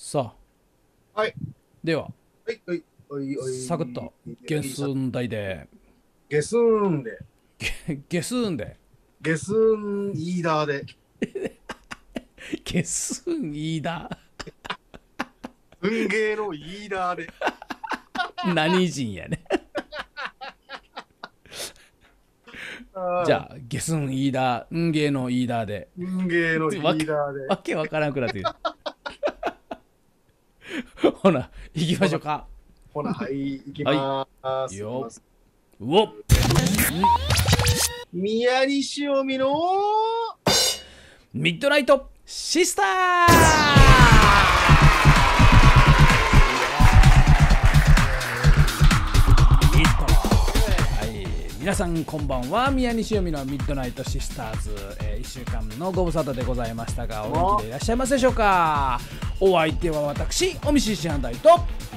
さあ、 はい。 では、 はい、はい、はい、はい。 サクッと、ゲスン大で、 ゲスンで、 ゲスンで、 ゲスンイーダーで、 ゲスンいいだ。 運ゲーのイーダーで、 何人やね。じあゃあ、ゲスンいいだ、運ゲーのいいだで。 運ゲーのイわけ、 ーダーで。 わけわからんくなってきた。ほな、行きましょうか。 ほな、はい、行きはい。 まーす。行きよ。 ます。 うおっ。 宮西おみのミッドナイトシスター。皆さんこんばんは。宮西由美のミッドナイトシスターズ、1週間のご無沙汰でございましたが、お元気でいらっしゃいますでしょうか。お相手は私、おみし師範代と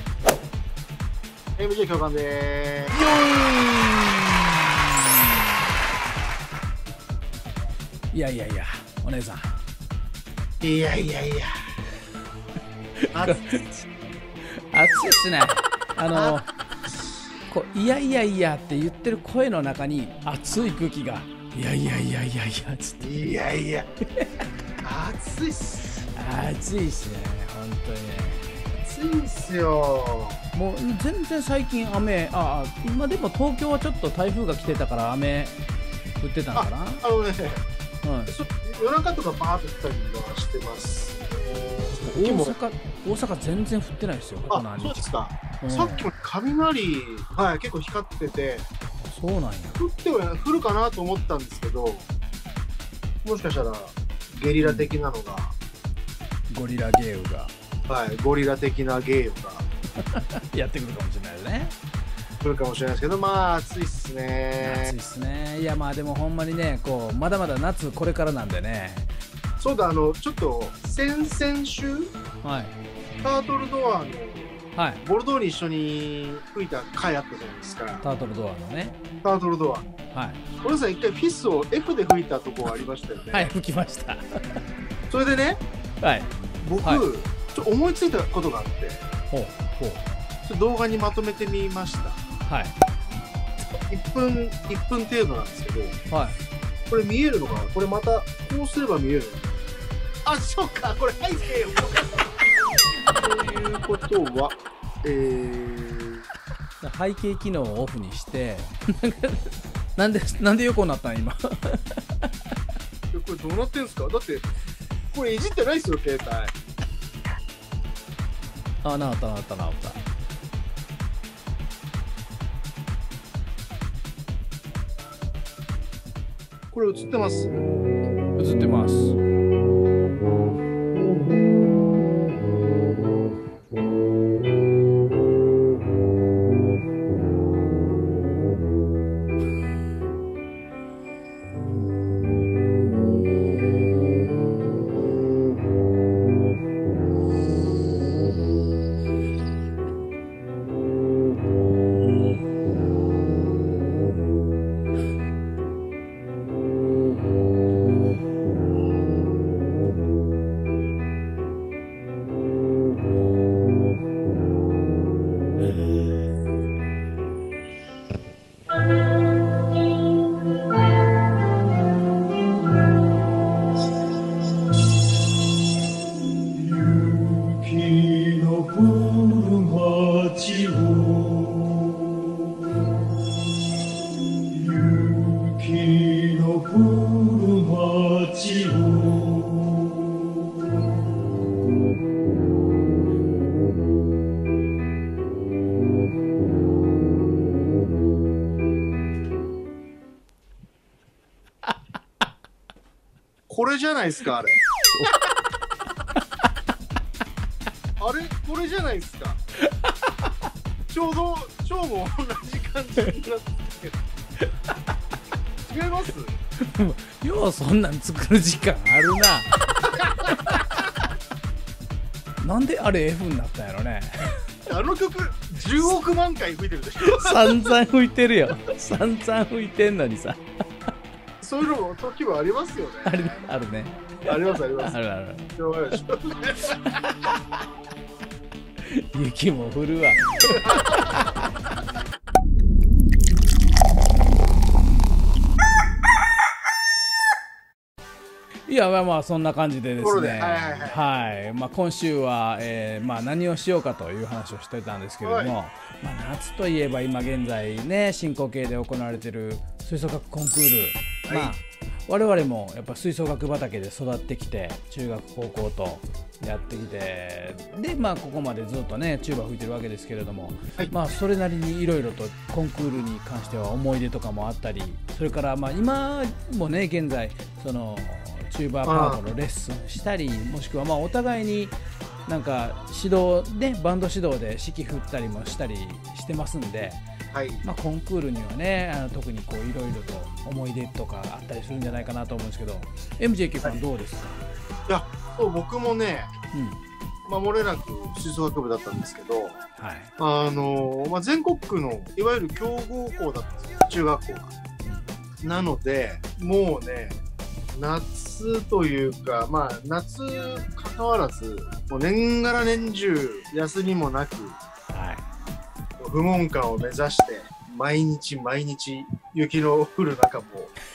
MJ 教官でーす。 よーい。いやいやいや、お姉さん、 いやいやいや。 暑いっすね。こういやいやいやって言ってる声の中に熱い空気がいやいやいやいやいやつっていやいや。暑いっす。 暑いっすね、本当にね。 暑いっすよ。 もう全然最近雨、今でも東京はちょっと台風が来てたから雨降ってたのかな。 ね、 うん、 夜中とかバーッと降ったりはしてます。 大阪全然降ってないですよ。ここ何日。 そうですか。 うん、 さっきも雷、はい、結構光ってて、 そうなんや。 降るかなと思ったんですけど、もしかしたらゲリラ的なのが、 ゴリラゲーウが、 はい、ゴリラ的なゲームがやってくるかもしれないですね。 来るかもしれないですけど、まあ暑いっすね。 暑いっすね。いやまあでもほんまにね、こうまだまだ夏これからなんでね。 そうだ、ちょっと先々週、 はい、 タートルドアのはい、 ボルドーに一緒に吹いた回あったじゃないですか。 タートルドアのね。 タートルドア。 はい。 俺さん一回フィスを F で吹いたとこありましたよね。 はい、吹きました。 それでね、 はい。 僕、 はい、 ちょっと思いついたことがあって、 ほうほう。 ちょっと動画にまとめてみました。 はい。 1分程度なんですけど、 はい。 これ見えるのかな。これまたこうすれば見えるのかな。あ、そうか、これ背景をということは、 背景機能をオフにしてなんで横になったん今これどうなってんすか。だってこれいじってないですよ、携帯。 あ、なった。 これ映ってます。 映ってます。 これじゃないですか、あれ。あれこれじゃないですか。ちょうど今日も同じ感じになってる。違います？ ようそんなん作る時間あるな。なんであれ F になったんやろね。 あの曲10億万回吹いてるでしょ。 散々吹いてるよ。散々吹いてんのにさ。 そういうのも時はありますよね。 あるね。 ありますあります。 あるある。 しょうがないでしょ。 雪も降るわ。いや、まあそんな感じでですね、はい、まあ今週は、まあ何をしようかという話をしてたんですけれども、まあ夏といえば今現在ね進行形で行われている吹奏楽コンクール、まあ我々もやっぱ吹奏楽畑で育ってきて中学高校とやってきて、でまあここまでずっとねチューバ吹いてるわけですけれども、まあそれなりにいろいろとコンクールに関しては思い出とかもあったり、それからまあ今もね現在そのチューバーパートのレッスンしたり、もしくはまあお互いになんか指導でバンド指導で指揮振ったりもしたりしてますんで、まあコンクールにはね特にこういろいろと思い出とかあったりするんじゃないかなと思うんですけど、 MJK さんどうですか？ いや、そう僕もね、まあ漏れなく吹奏楽部だったんですけど、まあ全国区のいわゆる強豪校だったんですよ、中学校が。なのでもうね、夏というか、まあ夏関わらずもう年がら年中休みもなく、不問館を目指して毎日毎日雪の降る中も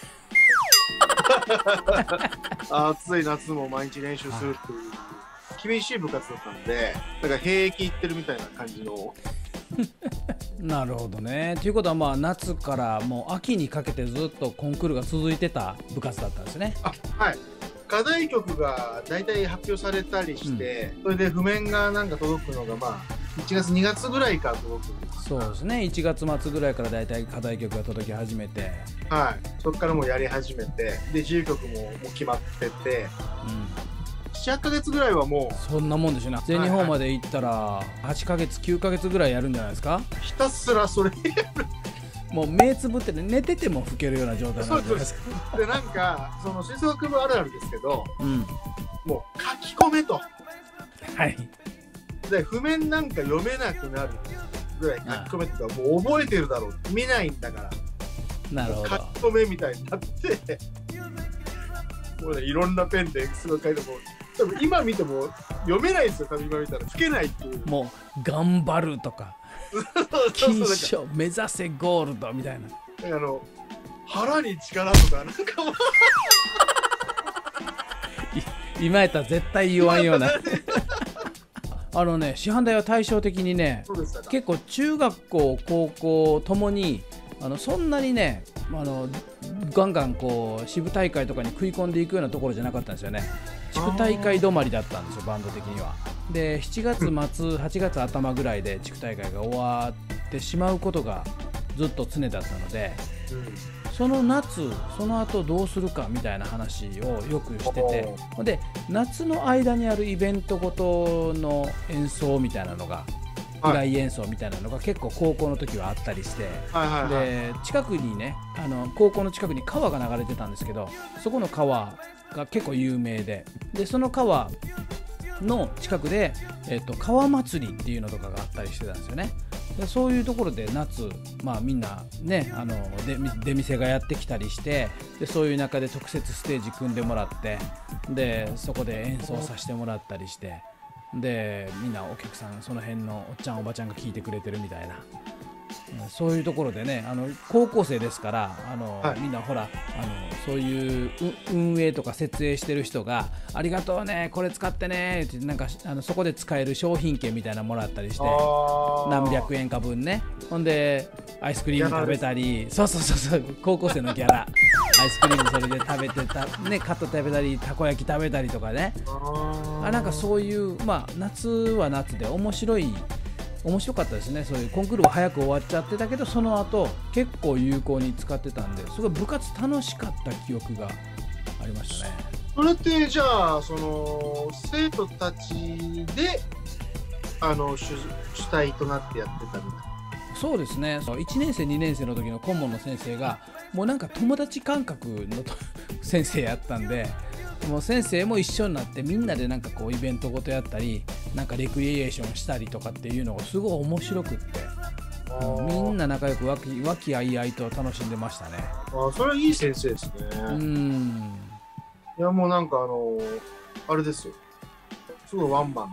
暑い夏も毎日練習するっていう厳しい部活だったんで、だから兵役行ってるみたいな感じの。 なるほどね。ということはまあ夏からもう秋にかけてずっとコンクールが続いてた部活だったんですね。 はい。課題曲が大体発表されたりして、それで譜面がなんか届くのがまあ1月2月ぐらいから届くんです。 そうですね。1月末ぐらいから大体課題曲が届き始めて、 そこからもうやり始めて、で自由曲も決まってて、7、8ヶ月ぐらいはもうそんなもんでしょうね。全日本まで行ったら8ヶ月9ヶ月ぐらいやるんじゃないですか。 ひたすらそれもう目つぶって寝てても吹けるような状態なんじゃないですか。 でなんかその吹奏楽部あるあるですけど、もう書き込めと。で譜面なんか読めなくなるぐらい書き込めっていうか、もう覚えてるだろう、見ないんだから、 なるほど、 書き込めみたいになってもうね、いろんなペンですごい書いても、多分今見ても読めないですよ。多分今見たら吹けないっていう。 もう頑張るとか金賞目指せゴールドみたいな、 腹に力とかなんかも今やったら絶対言わんような師範代は対照的にね、結構中学校高校ともにそんなにねガンガンこう支部大会とかに食い込んでいくようなところじゃなかったんですよね。地区大会止まりだったんですよ、バンド的には。で7月末8月頭ぐらいで地区大会が終わってしまうことがずっと常だったので、その夏その後どうするかみたいな話をよくしてて、で夏の間にあるイベントごとの演奏みたいなのが、以外演奏みたいなのが結構高校の時はあったりして、で近くにね高校の近くに川が流れてたんですけど、そこの川が結構有名で、その川の近くで、川祭りっていうのとかがあったりしてたんですよね。でそういうところで夏、まあ、みんなね出店がやってきたりして、でそういう中で特設ステージ組んでもらって、でそこで演奏させてもらったりして、でみんなお客さんその辺のおっちゃんおばちゃんが聞いてくれてるみたいな、そういうところでね高校生ですからみんなほらそういう運営とか設営してる人がありがとうねこれ使ってねってなんかそこで使える商品券みたいなのもらったりして、何百円か分ね、ほんでアイスクリーム食べたり、そう高校生のギャラアイスクリームそれで食べてたね、カット食べたりたこ焼き食べたりとかね、なんかそういうまあ夏は夏で面白かったですね。そういうコンクールが早く終わっちゃってたけど、その後結構有効に使ってたんで、すごい部活楽しかった記憶がありましたね。 それってじゃあその生徒たちで主体となってやってたみたいな。 そうですね。1年生2年生の時の顧問の先生がもうなんか友達感覚の先生やったんで、もう先生も一緒になってみんなでなんかこうイベントごとやったり、なんかレクリエーションしたりとかっていうのがすごい面白くって、みんな仲良く和気あいあいと楽しんでましたね。 それはいい先生ですね。いやもうなんかあれですよ、すごいワンマン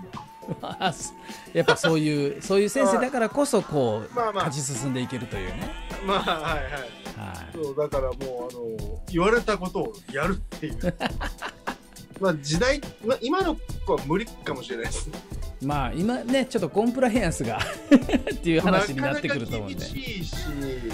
やっぱそういう先生だからこそこう勝ち進んでいけるというね。 まあはいはい。そうだからもう言われたことをやるっていう。まあ時代、今の子は無理かもしれないです。 まあ今ねちょっとコンプライアンスがっていう話になってくると思うんで。 なかなか厳しいし。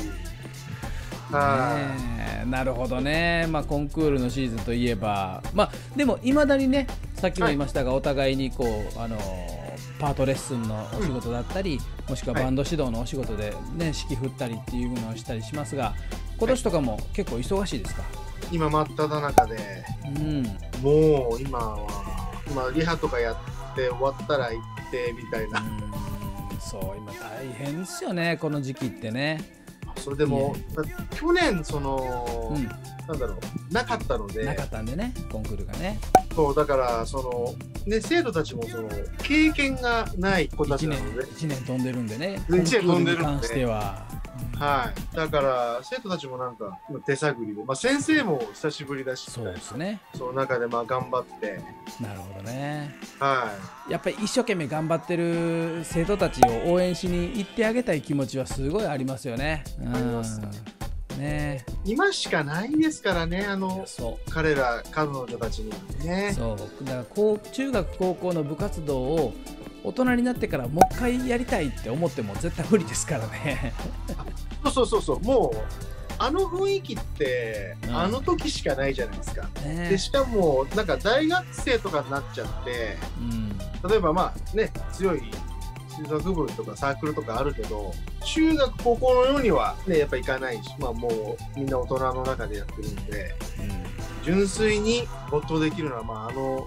なるほどね。まあコンクールのシーズンといえば、まあでもいまだにね、さっきも言いましたが、お互いにこうパートレッスンのお仕事だったり、もしくはバンド指導のお仕事でね、指揮振ったりっていうのをしたりしますが、今年とかも結構忙しいですか？ 今真っ只中で、もう今リハとかやって終わったら行ってみたいな。 そう今大変ですよね、この時期ってね。 それでも去年なんだろうなかったので、 なかったんでね、コンクールがね。 そうだからね、生徒たちも経験がない子たちなので、 1年飛んでるんでね、 1年飛んでるんで、 コンクールに関しては。 はい、だから生徒たちもなんか手探りで、先生も久しぶりだし、 そうですね、 その中で頑張って。 なるほどね。 はいやっぱり一生懸命頑張ってる生徒たちを応援しに行ってあげたい気持ちはすごいありますよね。ね、 今しかないですからね、彼女たちにね。 そうだから中学高校の部活動を大人になってからもう一回やりたいって思っても絶対無理ですからね。 そうもう雰囲気ってあの時しかないじゃないですか。でしかもなんか大学生とかになっちゃって、例えば強い吹奏部とかサークルとかあるけど、中学高校のようにはねやっぱいかないし、もうみんな大人の中でやってるんで、純粋に没頭できるのは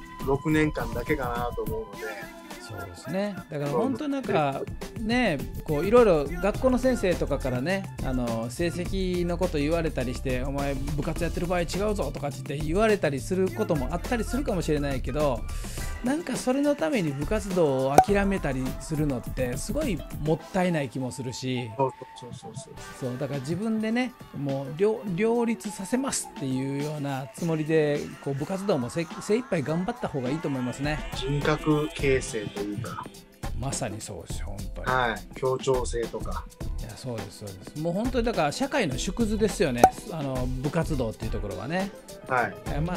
6年間だけかなと思うので。 そうですね。だから本当なんかね、こういろいろ学校の先生とかからね、成績のこと言われたりして、お前部活やってる場合違うぞとかって言われたりすることもあったりするかもしれないけど、なんかそれのために部活動を諦めたりするのってすごいもったいない気もするし、そうだから自分でね、もう両立させますっていうようなつもりでこう部活動も精一杯頑張った方がいいと思いますね。 人格形成というか、 まさにそうですよ本当に。 はい、協調性とか。 いやそうですそうです。もう本当にだから社会の縮図ですよね。部活動っていうところはね。 はい。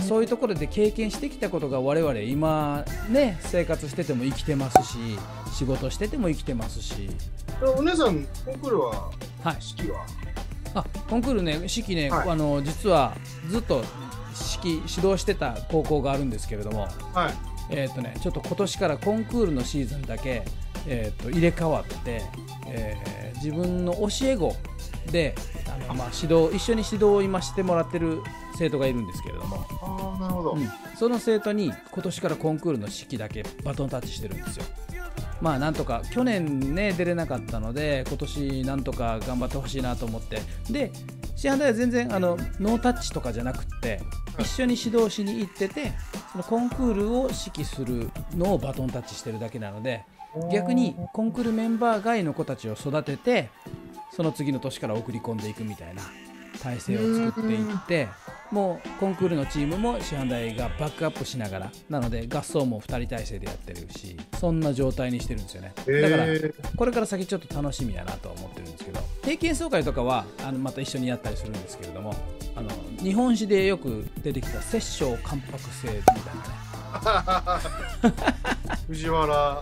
そういうところで経験してきたことが我々今ね生活してても生きてますし、仕事してても生きてますし。 お姉さんコンクールは指揮は？ コンクールね、指揮ね、実はずっと指導してた高校があるんですけれども、ちょっと今年からコンクールのシーズンだけ、入れ替わって、自分の教え子で一緒に指導を今してもらってる生徒がいるんですけれども、 なるほど、 その生徒に今年からコンクールの指揮だけバトンタッチしてるんですよ。なんとか去年ね出れなかったので今年なんとか頑張ってほしいなと思って、で師範代は全然ノータッチとかじゃなくって一緒に指導しに行ってて、そのコンクールを指揮するのをバトンタッチしてるだけなので、逆にコンクールメンバー外の子たちを育ててその次の年から送り込んでいくみたいな体制を作っていって、もうコンクールのチームも師範代がバックアップしながら、なので合奏も2人体制でやってるし、そんな状態にしてるんですよね。だからこれから先ちょっと楽しみやなとは思ってるんですけど、定期演奏会とかはまた一緒にやったりするんですけれども、日本史でよく出てきた摂政関白制みたいなね藤原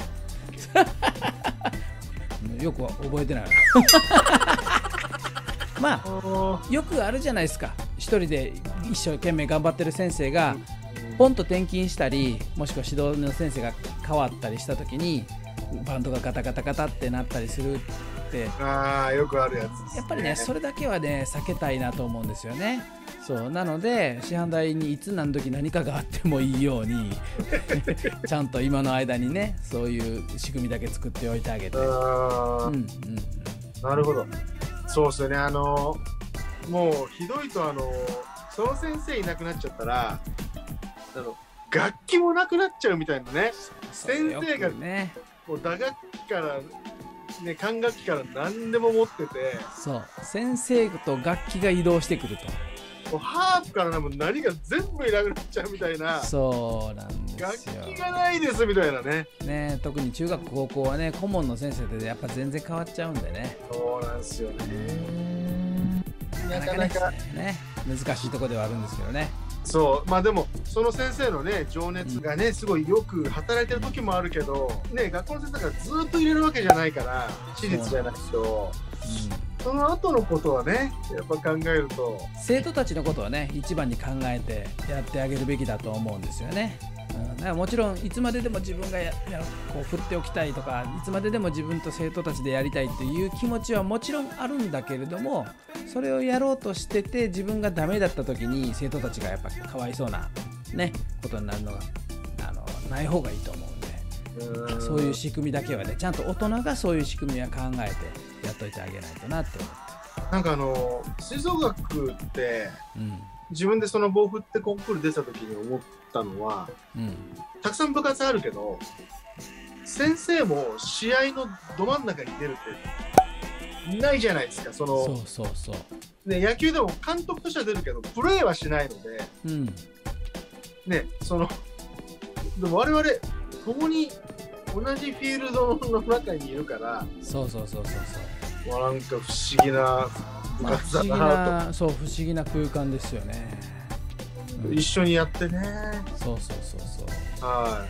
よく覚えてないなよくあるじゃないですか。一人で一生懸命頑張ってる先生がポンと転勤したり、もしくは指導の先生が変わったりした時にバンドがガタガタガタってなったりするって、 よくあるやつですね。 やっぱりねそれだけはね避けたいなと思うんですよね。そうなので師範代にいつ何時何かがあってもいいようにちゃんと今の間にねそういう仕組みだけ作っておいてあげて。 なるほど。そうですよね。もうひどいとその先生いなくなっちゃったら楽器もなくなっちゃうみたいなね。先生がねもう打楽器からね管楽器から何でも持ってて、 そう先生と楽器が移動してくると。 ハープからもう何が全部いなくなっちゃうみたいな。 そうなんですよ。 楽器がないですみたいなね。 ね、特に中学高校はね、顧問の先生でやっぱ全然変わっちゃうんでね。 そうなんですよね。 なかなかね、難しいところではあるんですけどね。 そう、まあでもその先生のね情熱がねすごいよく働いてる時もあるけど、ね、学校の先生がずっと入れるわけじゃないから私立じゃないと。その後のことはねやっぱ考えると生徒たちのことはね一番に考えてやってあげるべきだと思うんですよね。だからもちろんいつまででも自分がこう振っておきたいとか、いつまででも自分と生徒たちでやりたいっていう気持ちはもちろんあるんだけれども、それをやろうとしてて自分がダメだった時に生徒たちがやっぱかわいそうなねことになるのがない方がいいと思うんで、そういう仕組みだけはねちゃんと大人がそういう仕組みは考えてやっといてあげないとなって思う。 なんか吹奏楽って、自分でその棒振ってコンクール出た時に思ったのは、たくさん部活あるけど先生も試合のど真ん中に出るっていないじゃないですか。そうね、野球でも監督としては出るけどプレーはしないので、ね、でも我々共に同じフィールドの中にいるから、まあ、なんか不思議な部活だなと、 不思議な空間ですよね。 一緒にやってね。はい。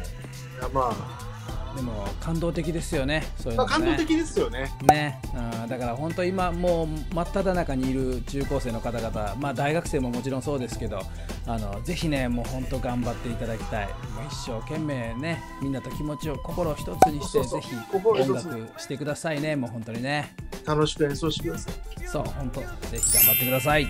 まあでも感動的ですよね。そういうのね。 感動的ですよね。 だから本当今もう真っ只中にいる中高生の方々、まあ大学生ももちろんそうですけど、ぜひねもう本当頑張っていただきたい。もう一生懸命ねみんなと気持ちを心を一つにしてぜひ音楽してくださいね。もう本当にね。 楽しく演奏してください。 そう本当ぜひ頑張ってください。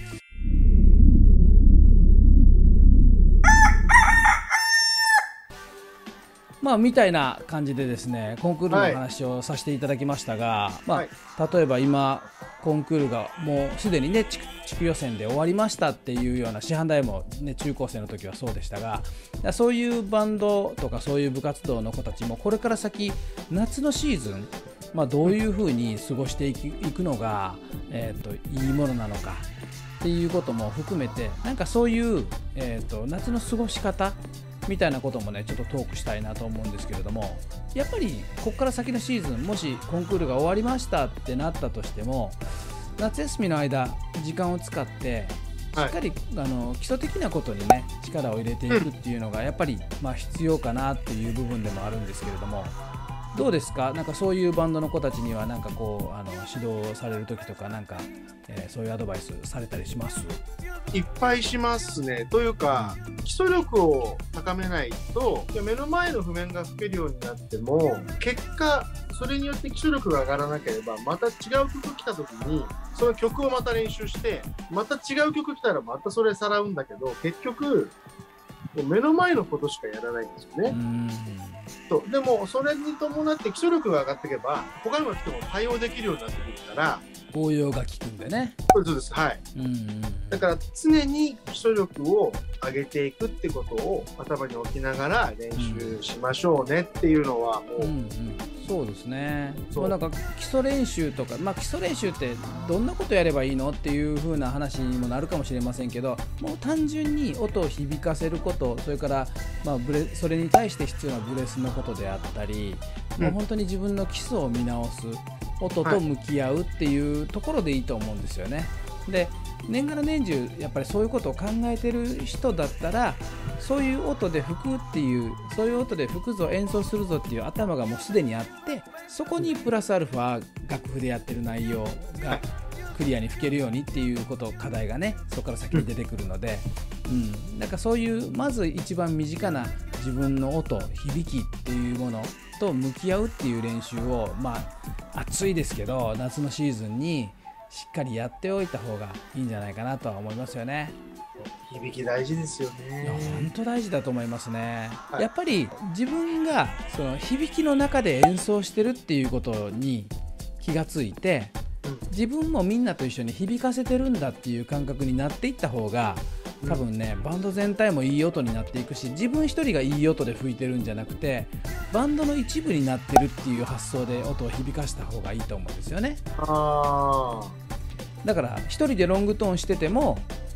まあみたいな感じでですねコンクールの話をさせていただきましたが、まあ例えば今コンクールがもうすでにね地区予選で終わりましたっていうような師範代もね中高生の時はそうでしたが、そういうバンドとかそういう部活動の子たちもこれから先夏のシーズン、まあ、どういうふうに過ごしていくのが、いいものなのかっていうことも含めてなんかそういう、夏の過ごし方みたいなこともねちょっとトークしたいなと思うんですけれども、やっぱりここから先のシーズンもしコンクールが終わりましたってなったとしても夏休みの間時間を使ってしっかり、基礎的なことにね力を入れていくっていうのがやっぱり、まあ、必要かなっていう部分でもあるんですけれども、どうですか？なんかそういうバンドの子たちにはなんかこう指導される時とかなんか、そういうアドバイスされたりします？ いっぱいしますね。というか基礎力を高めないと目の前の譜面が吹けるようになっても結果それによって基礎力が上がらなければまた違う曲来た時にその曲をまた練習してまた違う曲来たらまたそれさらうんだけど結局目の前のことしかやらないんですよね。でもそれに伴って基礎力が上がっていけば他にも来ても対応できるようになってくるから応用が効くんでね。 そうです。はい。だから常に基礎力を上げていくってことを頭に置きながら練習しましょうねっていうのはもう、 そうですね。もうなんか基礎練習とか、まあ基礎練習ってどんなことやればいいのっていう風な話にもなるかもしれませんけど、もう単純に音を響かせること、それからまあそれに対して必要なブレスのことであったり、もう本当に自分の基礎を見直す。音と向き合うっていうところでいいと思うんですよね。で年がら年中やっぱりそういうことを考えてる人だったらそういう音で吹くっていうそういう音で吹くぞ演奏するぞっていう頭がもうすでにあってそこにプラスアルファ楽譜でやってる内容がクリアに吹けるようにっていうこと課題がねそこから先に出てくるので、なんかそういうまず一番身近な自分の音響きっていうものと向き合うっていう練習をまあ暑いですけど夏のシーズンにしっかりやっておいた方がいいんじゃないかなとは思いますよね。 響き大事ですよね。 いや本当大事だと思いますね。やっぱり自分がその響きの中で演奏してるっていうことに気がついて自分もみんなと一緒に響かせてるんだっていう感覚になっていった方が多分ねバンド全体もいい音になっていくし自分一人がいい音で吹いてるんじゃなくてバンドの一部になってるっていう発想で音を響かした方がいいと思うんですよね。だから一人でロングトーンしてても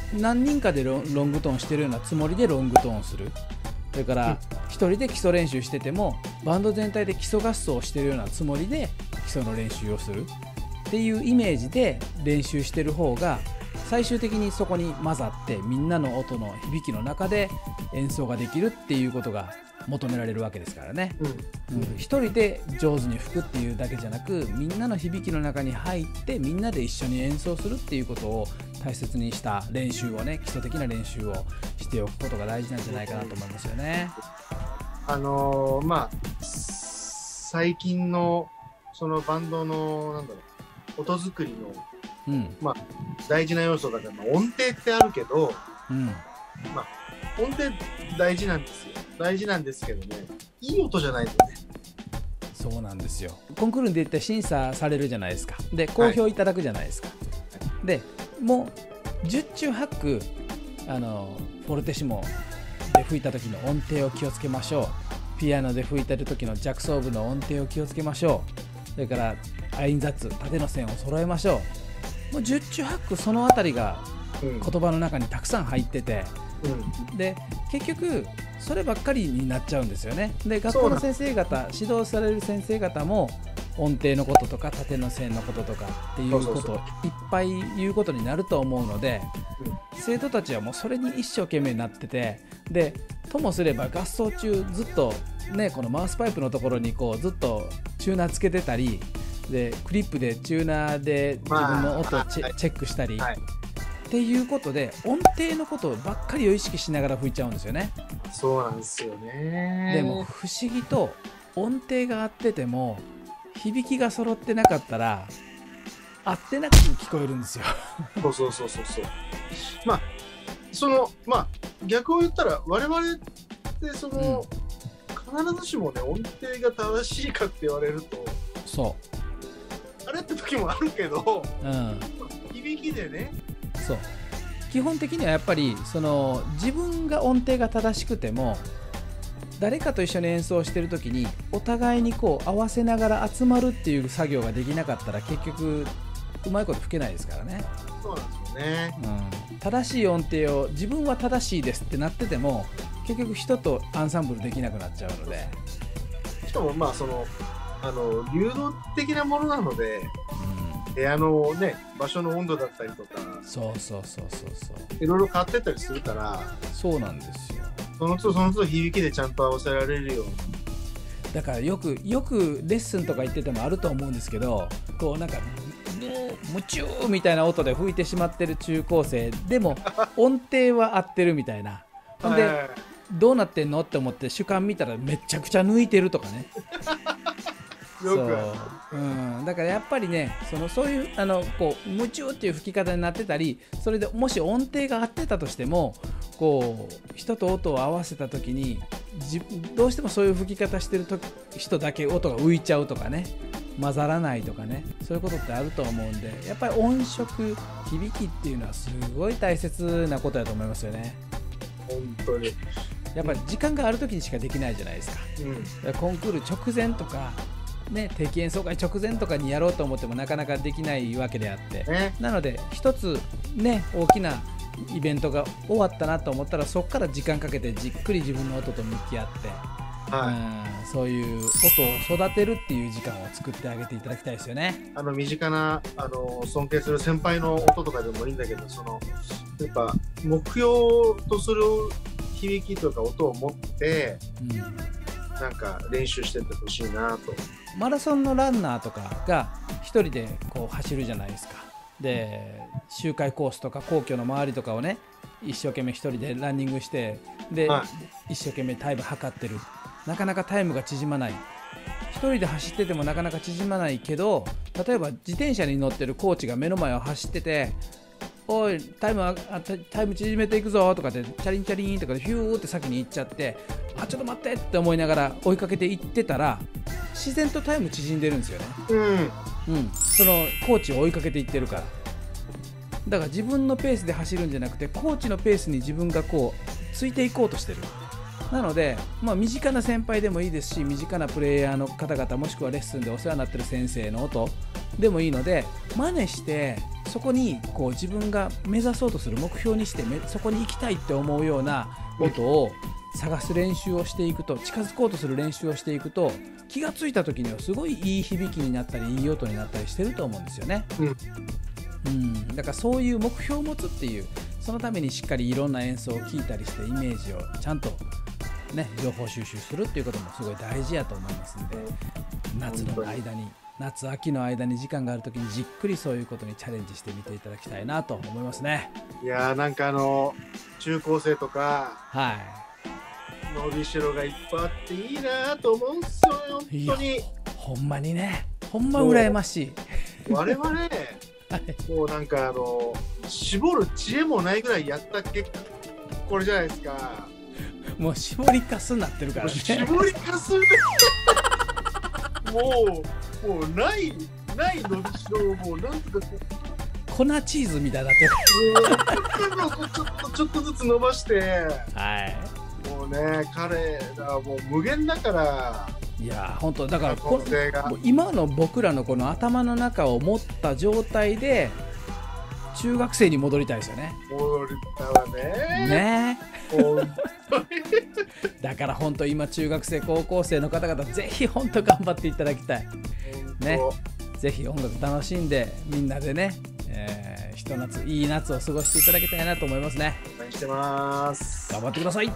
何人かでロングトーンしてるようなつもりでロングトーンをする。それから1人で基礎練習しててもバンド全体で基礎合奏をしてるようなつもりで基礎の練習をするっていうイメージで練習してる方が最終的にそこに混ざってみんなの音の響きの中で演奏ができるっていうことが求められるわけですからね。一人で上手に吹くっていうだけじゃなくみんなの響きの中に入ってみんなで一緒に演奏するっていうことを大切にした練習をね、基礎的な練習をしておくことが大事なんじゃないかなと思いますよね。 まあ最近のそのバンドのなんだろう音作りの、まあ大事な要素だから、音程ってあるけど、まあ音程大事なんですよ。大事なんですけどね、いい音じゃないとね。 そうなんですよ。コンクールに出て審査されるじゃないですか。で好評いただくじゃないですか。でもう十中八九フォルテシモで吹いた時の音程を気をつけましょう。ピアノで吹いてる時の弱奏部の音程を気をつけましょう。それからアインザッツ縦の線を揃えましょう。もう十中八九そのあたりが言葉の中にたくさん入ってて、で結局そればっかりになっちゃうんですよね。で学校の先生方、指導される先生方も音程のこととか縦の線のこととかっていうことをいっぱい言うことになると思うので、生徒たちはもうそれに一生懸命になってて、でともすれば合奏中ずっとねこのマウスパイプのところにこうずっとチューナーつけてたりでクリップでチューナーで自分の音をチェックしたり、っていうことで音程のことばっかりを意識しながら吹いちゃうんですよね。 そうなんですよね。 でも不思議と音程が合ってても響きが揃ってなかったら合ってなく聞こえるんですよ。 そう。まあ逆を言ったら我々って必ずしもね音程が正しいかって言われるとあれって時もあるけど、響きでね。 そう基本的にはやっぱり自分が音程が正しくても誰かと一緒に演奏してる時にお互いにこう合わせながら集まるっていう作業ができなかったら結局うまいこと吹けないですからね。 そうなんですよね。 正しい音程を自分は正しいですってなってても結局人とアンサンブルできなくなっちゃうので、 しかも流動的なものなので、部屋のね場所の温度だったりとかそういろいろ変わってったりするから。 そうなんですよ。 その都度響きでちゃんと合わせられるように。 だからよくレッスンとか言っててもあると思うんですけど、こうなんかムチューみたいな音で吹いてしまってる中高生でも音程は合ってるみたいな。ほんでどうなってんのって思って主観見たらめちゃくちゃ抜いてるとかね。だからやっぱりねそういうこうムチューっていう吹き方になってたり、それでもし音程が合ってたとしてもこう人と音を合わせた時にどうしてもそういう吹き方してる人だけ音が浮いちゃうとかね、混ざらないとかね、そういうことってあると思うんで、やっぱり音色響きっていうのはすごい大切なことだと思いますよね。 本当にやっぱり時間がある時にしかできないじゃないですか。コンクール直前とかね、定期演奏会直前とかにやろうと思ってもなかなかできないわけであって、なので一つね大きなイベントが終わったなと思ったらそこから時間かけてじっくり自分の音と向き合って、そういう音を育てるっていう時間を作ってあげていただきたいですよね。 身近な尊敬する先輩の音とかでもいいんだけど、やっぱ目標とする響きとか音を持って、なんか練習してってほしいなと。 マラソンのランナーとかが一人でこう走るじゃないですか。で周回コースとか皇居の周りとかをね一生懸命一人でランニングしてで、一生懸命タイム測ってる。なかなかタイムが縮まない。一人で走っててもなかなか縮まないけど、例えば自転車に乗ってるコーチが目の前を走ってて、おいタイム縮めていくぞとかでチャリンチャリンとかでヒューって先に行っちゃって、あちょっと待ってって思いながら追いかけていってたら自然とタイム縮んでるんですよね。そのコーチを追いかけていってるから。だから自分のペースで走るんじゃなくてコーチのペースに自分がこうついていこうとしてる。なので、身近な先輩でもいいですし、身近なプレイヤーの方々もしくはレッスンでお世話になってる先生の音でもいいので真似してそこにこう自分が目指そうとする目標にしてそこに行きたいって思うような音を探す練習をしていくと、近づこうとする練習をしていくと気がついた時にはすごいいい響きになったりいい音になったりしてると思うんですよね。だからそういう目標を持つっていう、そのためにしっかりいろんな演奏を聴いたりしてイメージをちゃんとね情報収集するっていうこともすごい大事やと思いますんで、夏秋の間に時間があるときにじっくりそういうことにチャレンジしてみていただきたいなと思いますね。 いやー、なんか中高生とか、 はい、 伸びしろがいっぱいあっていいなと思うんですよ、本当に。 ほんまにね、ほんま羨ましい。 我々もうなんか絞る知恵もないぐらいやった結果これじゃないですか。 もう絞りかすになってるからね。 絞りかすもうない伸びしろをもうなんとか粉チーズみたいになってる。 ちょっとずつ伸ばして、 はい、 もうね、彼らもう無限だから。 いや本当だから今の僕らのこの頭の中を持った状態で中学生に戻りたいですよね。 戻りたわね。 だから本当今中学生高校生の方々ぜひ本当頑張っていただきたいね。ぜひ音楽楽しんでみんなでね、いい夏を過ごしていただきたいなと思いますね。 応援してます。 頑張ってください。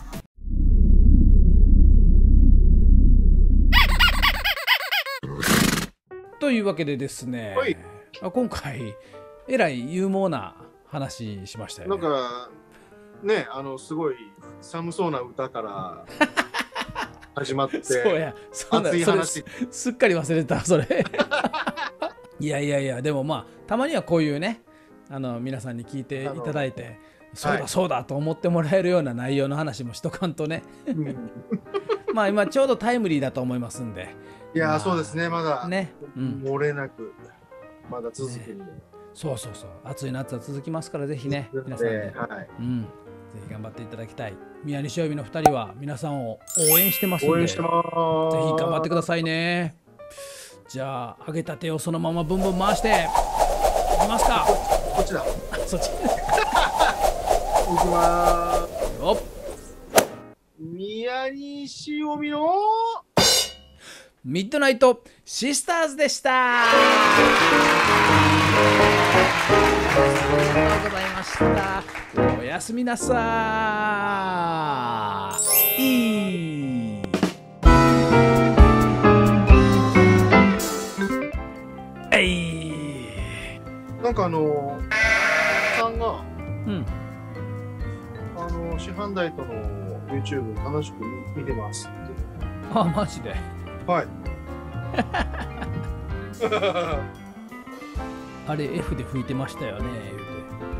というわけでですね、今回えらい勇猛な話しましたよね。 なんかね、すごい寒そうな歌から始まってそうや、熱い話すっかり忘れてたそれ。いやでもまあたまにはこういうね、皆さんに聞いていただいてそうだと思ってもらえるような内容の話もしとかんとね。まあ今ちょうどタイムリーだと思いますんで。 いや、そうですね、まだね、 漏れなくまだ続くんで、 そう暑い夏は続きますからぜひね皆さんで、ぜひ頑張っていただきたい。宮西曜日の2人は皆さんを応援してますんで、ぜひ頑張ってくださいね。じゃあ揚げたてをそのままブンブン回していきますか。 こっちだ。 そっち。いきまーすよ。 宮西曜日のミッドナイトシスターズでした。ありがとうございました。おやすみなさい。 なんかさんが、師範代との YouTube 楽しく見てますって。 あ、マジで。 はい。 あれ F で吹いてましたよね言うて。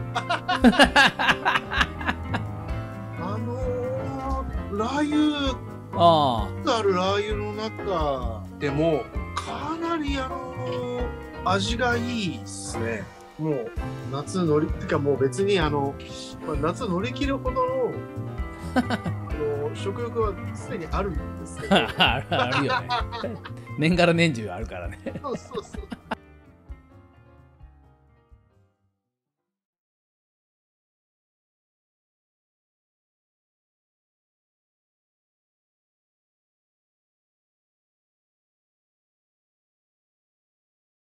ラー油あるラー油の中でもかなり味がいいですね。もう夏乗りってかもう別に夏乗り切るほどの食欲は常にあるんですけど。 あるよね。年がら年中あるからね。 そう。